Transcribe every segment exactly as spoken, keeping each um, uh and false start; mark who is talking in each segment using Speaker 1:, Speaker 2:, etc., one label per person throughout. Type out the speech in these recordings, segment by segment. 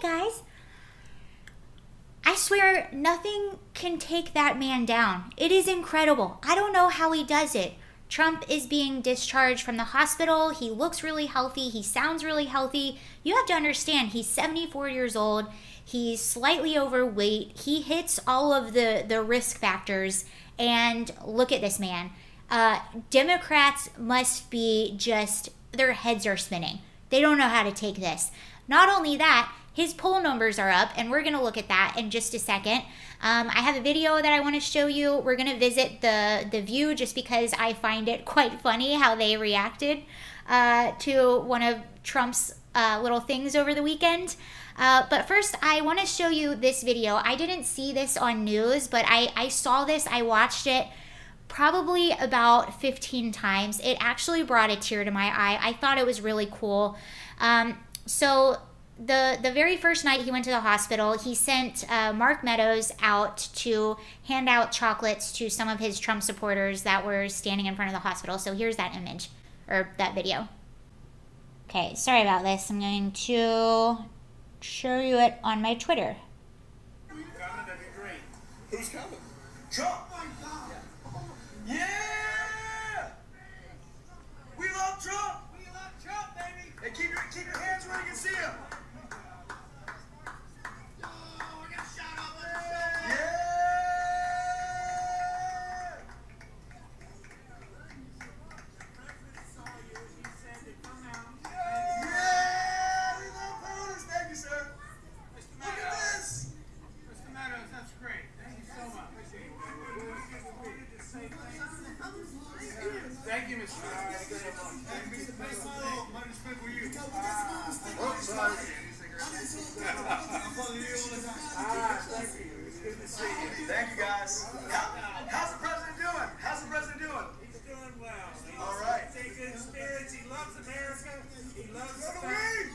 Speaker 1: guys. I swear nothing can take that man down. It is incredible. I don't know how he does it. Trump is being discharged from the hospital. He looks really healthy. He sounds really healthy. You have to understand, he's seventy-four years old. He's slightly overweight. He hits all of the, the risk factors. And look at this man. Uh, Democrats must be just, their heads are spinning. They don't know how to take this. Not only that, his poll numbers are up, and we're going to look at that in just a second. Um, I have a video that I want to show you. We're going to visit the, the View just because I find it quite funny how they reacted uh, to one of Trump's uh, little things over the weekend. Uh, but first, I want to show you this video. I didn't see this on news, but I, I saw this. I watched it probably about fifteen times. It actually brought a tear to my eye. I thought it was really cool. Um, so... The the very first night he went to the hospital, he sent uh, Mark Meadows out to hand out chocolates to some of his Trump supporters that were standing in front of the hospital. So here's that image, or that video. Okay, sorry about this. I'm going to show you it on my Twitter.
Speaker 2: Coming, that'd be great. Who's coming? Trump! Yeah! We love Trump! We love Trump, baby! Hey, keep your, keep your hands where you can see him! Thank you, Mister Thank you, guys. How, how's the president doing? How's the president doing? He's doing well. He's all right. He's in good spirits. He loves America. He loves the country.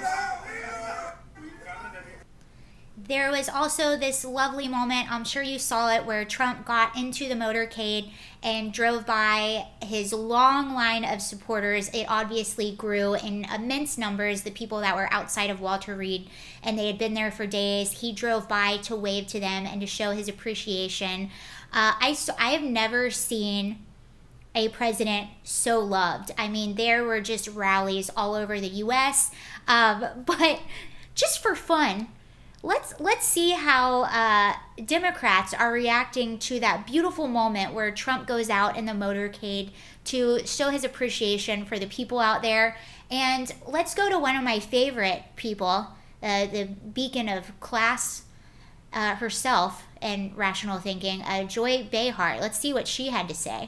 Speaker 1: There was also this lovely moment, I'm sure you saw it, where Trump got into the motorcade and drove by his long line of supporters. It obviously grew in immense numbers, the people that were outside of Walter Reed, and they had been there for days. He drove by to wave to them and to show his appreciation. Uh, I, I have never seen a president so loved. I mean, there were just rallies all over the U S, um, but just for fun, Let's let's see how uh, Democrats are reacting to that beautiful moment where Trump goes out in the motorcade to show his appreciation for the people out there. And let's go to one of my favorite people, uh, the beacon of class uh, herself and rational thinking, uh, Joy Behar. Let's see what she had to say.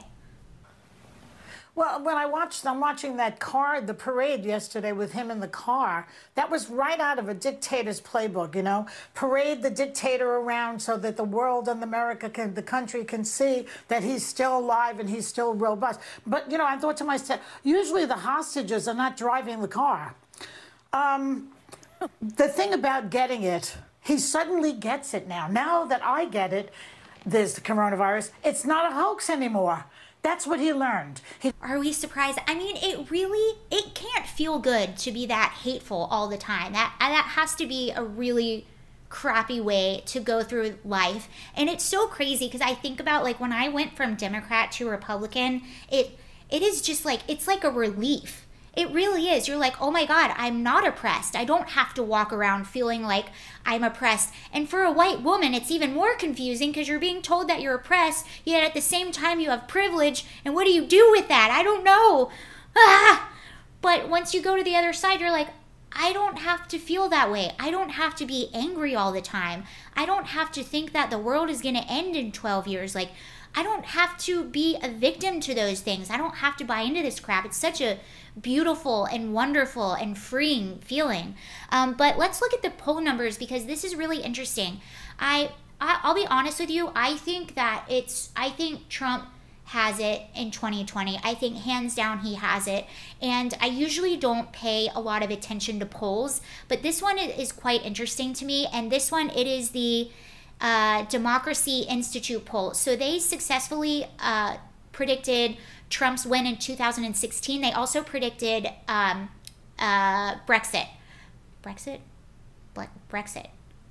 Speaker 3: Well, when I watched, I'm watching that car, the parade yesterday with him in the car, that was right out of a dictator's playbook, you know? Parade the dictator around so that the world and America can, the country can see that he's still alive and he's still robust. But, you know, I thought to myself, usually the hostages are not driving the car. Um, the thing about getting it, he suddenly gets it now. Now that I get it, there's the coronavirus, it's not a hoax anymore. That's what he learned. He
Speaker 1: Are we surprised? I mean, it really, it can't feel good to be that hateful all the time. That, that has to be a really crappy way to go through life. And it's so crazy because I think about, like, when I went from Democrat to Republican, it it is just like, it's like a relief. It really is. You're like, oh my God, I'm not oppressed. I don't have to walk around feeling like I'm oppressed. And for a white woman, it's even more confusing because you're being told that you're oppressed, yet at the same time you have privilege. And what do you do with that? I don't know. Ah! But once you go to the other side, you're like, I don't have to feel that way. I don't have to be angry all the time. I don't have to think that the world is going to end in twelve years. Like, I don't have to be a victim to those things. I don't have to buy into this crap. It's such a beautiful and wonderful and freeing feeling. Um, but let's look at the poll numbers because this is really interesting. I, I I'll be honest with you. I think that it's. I think Trump has it in twenty twenty. I think hands down he has it. And I usually don't pay a lot of attention to polls, but this one is quite interesting to me. And this one, it is the uh, Democracy Institute poll. So they successfully uh, predicted Trump's win in two thousand sixteen. They also predicted um, uh, Brexit. Brexit? Brexit.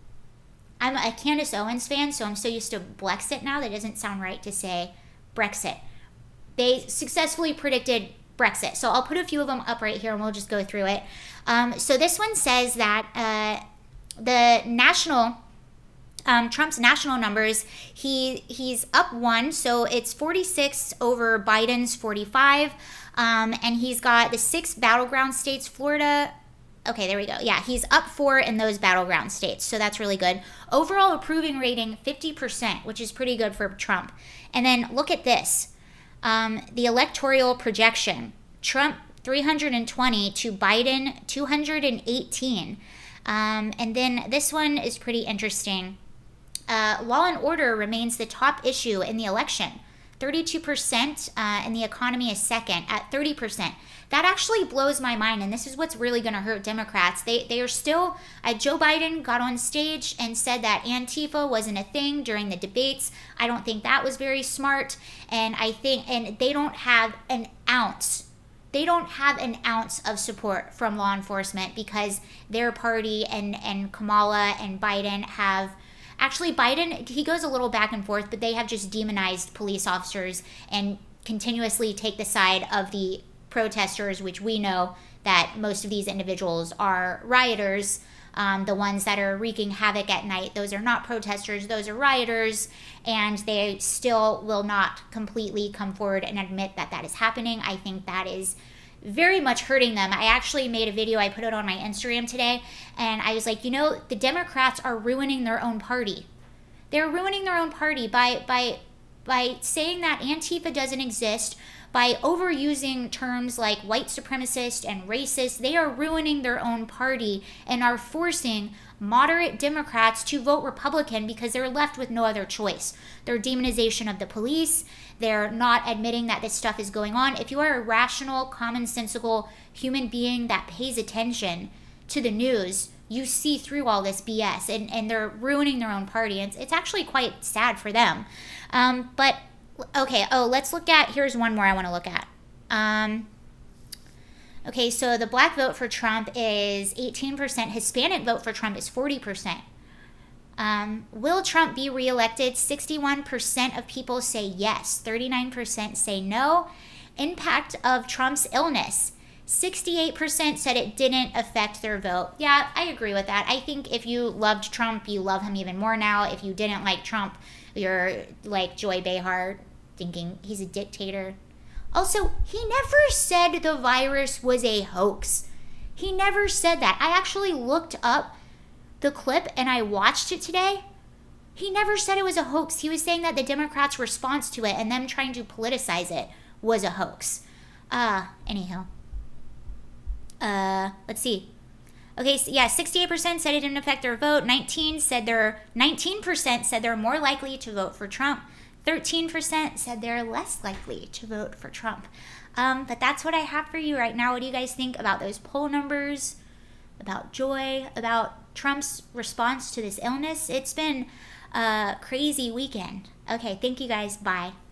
Speaker 1: I'm a Candace Owens fan, so I'm so used to Blexit now that it doesn't sound right to say Brexit. They successfully predicted Brexit. So I'll put a few of them up right here and we'll just go through it. Um, so this one says that uh, the national, um, Trump's national numbers, he he's up one. So it's forty-six over Biden's forty-five. Um, and he's got the six battleground states, Florida. Okay, there we go. Yeah, he's up four in those battleground states. So that's really good. Overall approving rating, fifty percent, which is pretty good for Trump. And then look at this. Um, the electoral projection, Trump three hundred twenty to Biden two hundred eighteen. Um, and then this one is pretty interesting. Uh, law and order remains the top issue in the election. thirty-two percent uh, and the economy is second at thirty percent. That actually blows my mind, and this is what's really going to hurt Democrats. They they are still, uh, Joe Biden got on stage and said that Antifa wasn't a thing during the debates. I don't think that was very smart, and I think, and they don't have an ounce, they don't have an ounce of support from law enforcement because their party and, and Kamala and Biden have, actually Biden, he goes a little back and forth, but they have just demonized police officers and continuously take the side of the protesters, which we know that most of these individuals are rioters. Um, the ones that are wreaking havoc at night, those are not protesters, those are rioters, and they still will not completely come forward and admit that that is happening. I think that is very much hurting them. I actually made a video, I put it on my Instagram today, and I was like, you know, the Democrats are ruining their own party. They're ruining their own party by by by saying that Antifa doesn't exist, by overusing terms like white supremacist and racist. They are ruining their own party and are forcing moderate Democrats to vote Republican because they're left with no other choice. Their demonization of the police, they're not admitting that this stuff is going on. If you are a rational, commonsensical human being that pays attention to the news, you see through all this B S, and, and they're ruining their own party. It's, it's actually quite sad for them. Um, but Okay, oh, let's look at, here's one more I want to look at. Um, okay, so the black vote for Trump is eighteen percent. Hispanic vote for Trump is forty percent. Um, will Trump be reelected? sixty-one percent of people say yes. thirty-nine percent say no. Impact of Trump's illness. sixty-eight percent said it didn't affect their vote. Yeah, I agree with that. I think if you loved Trump, you love him even more now. If you didn't like Trump, you're like Joy Behar, thinking he's a dictator. Also, he never said the virus was a hoax. He never said that. I actually looked up the clip and I watched it today. He never said it was a hoax. He was saying that the Democrats' response to it and them trying to politicize it was a hoax. Uh, anyhow. Uh, let's see. Okay, so yeah, sixty-eight percent said it didn't affect their vote. nineteen said they're nineteen percent said they're more likely to vote for Trump. thirteen percent said they're less likely to vote for Trump. Um, but that's what I have for you right now. What do you guys think about those poll numbers? About Joy? About Trump's response to this illness? It's been a crazy weekend. Okay, thank you guys. Bye.